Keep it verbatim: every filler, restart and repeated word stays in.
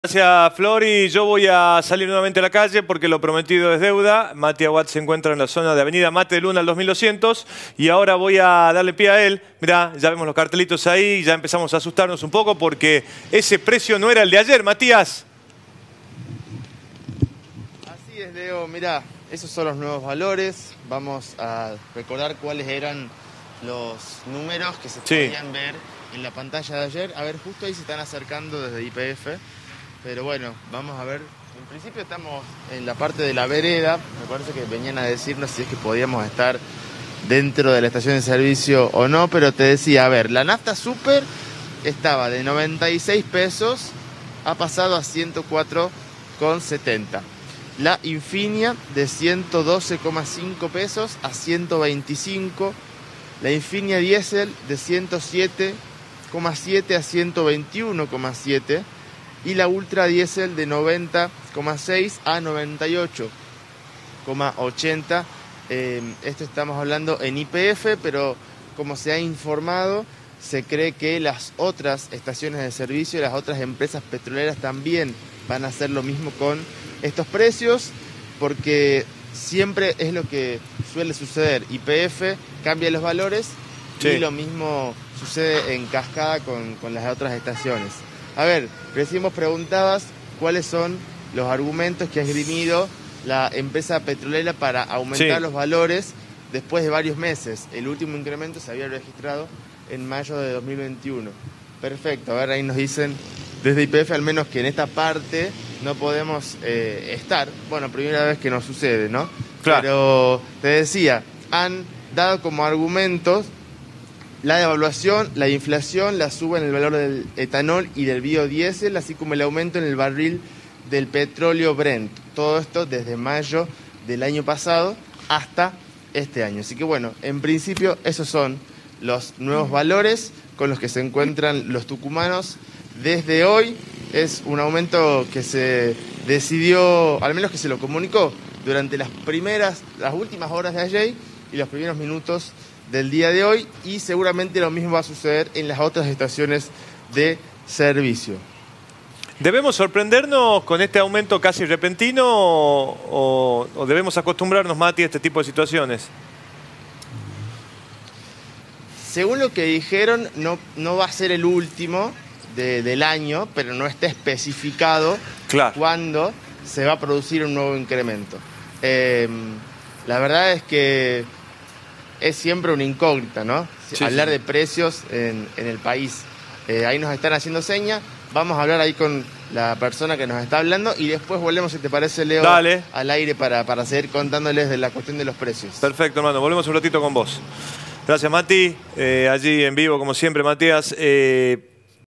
Gracias, Flori. Yo voy a salir nuevamente a la calle porque lo prometido es deuda. Mati Aguad se encuentra en la zona de Avenida Mate de Luna al dos mil doscientos y ahora voy a darle pie a él. Mirá, ya vemos los cartelitos ahí y ya empezamos a asustarnos un poco porque ese precio no era el de ayer, Matías. Así es, Leo. Mirá, esos son los nuevos valores. Vamos a recordar cuáles eran los números que se Sí. podían ver en la pantalla de ayer. A ver, justo ahí se están acercando desde Y P F. Pero bueno, vamos a ver. En principio estamos en la parte de la vereda. Me parece que venían a decirnos si es que podíamos estar dentro de la estación de servicio o no. Pero te decía, a ver, la nafta super estaba de noventa y seis pesos, ha pasado a ciento cuatro con setenta. La Infinia de ciento doce coma cinco pesos a ciento veinticinco. La Infinia Diesel de ciento siete coma siete a ciento veintiuno coma siete. Y la Ultra Diesel de noventa coma seis a noventa y ocho coma ochenta. Eh, esto estamos hablando en Y P F, pero como se ha informado, se cree que las otras estaciones de servicio y las otras empresas petroleras también van a hacer lo mismo con estos precios, porque siempre es lo que suele suceder. Y P F cambia los valores, sí, y lo mismo sucede en cascada con, con las otras estaciones. A ver, recién vos preguntabas cuáles son los argumentos que ha esgrimido la empresa petrolera para aumentar sí. los valores después de varios meses. El último incremento se había registrado en mayo de dos mil veintiuno. Perfecto, a ver, ahí nos dicen desde Y P F al menos que en esta parte no podemos eh, estar. Bueno, primera vez que nos sucede, ¿no? Claro. Pero te decía, han dado como argumentos la devaluación, la inflación, la suba en el valor del etanol y del biodiesel, así como el aumento en el barril del petróleo Brent. Todo esto desde mayo del año pasado hasta este año. Así que bueno, en principio esos son los nuevos valores con los que se encuentran los tucumanos desde hoy. Es un aumento que se decidió, al menos que se lo comunicó durante las primeras, las últimas horas de ayer y los primeros minutos del día de hoy, y seguramente lo mismo va a suceder en las otras estaciones de servicio. ¿Debemos sorprendernos con este aumento casi repentino o, o debemos acostumbrarnos, Mati, a este tipo de situaciones? Según lo que dijeron, no, no va a ser el último de, del año, pero no está especificado claro. cuándo se va a producir un nuevo incremento. Eh, la verdad es que es siempre una incógnita, ¿no? Sí, hablar sí. de precios en, en el país. Eh, ahí nos están haciendo señas. Vamos a hablar ahí con la persona que nos está hablando y después volvemos, si te parece, Leo, Dale. al aire para, para seguir contándoles de la cuestión de los precios. Perfecto, hermano. Volvemos un ratito con vos. Gracias, Mati. Eh, allí en vivo, como siempre, Matías. Eh,